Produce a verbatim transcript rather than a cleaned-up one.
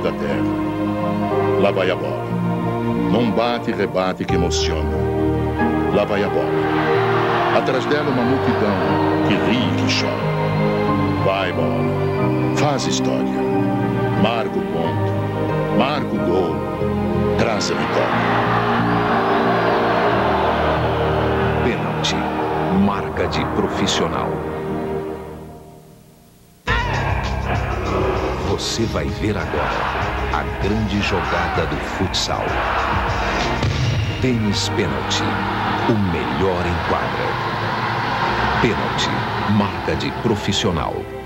da terra. Lá vai a bola. Num bate e rebate que emociona. Lá vai a bola. Atrás dela uma multidão que ri e que chora. Vai, bola. Faz história. Marca o ponto. Marca o gol. Traz a vitória. Pênalti. Marca de profissional. Você vai ver agora a grande jogada do futsal. Tênis pênalti. O melhor em quadra. Pênalti. Marca de profissional.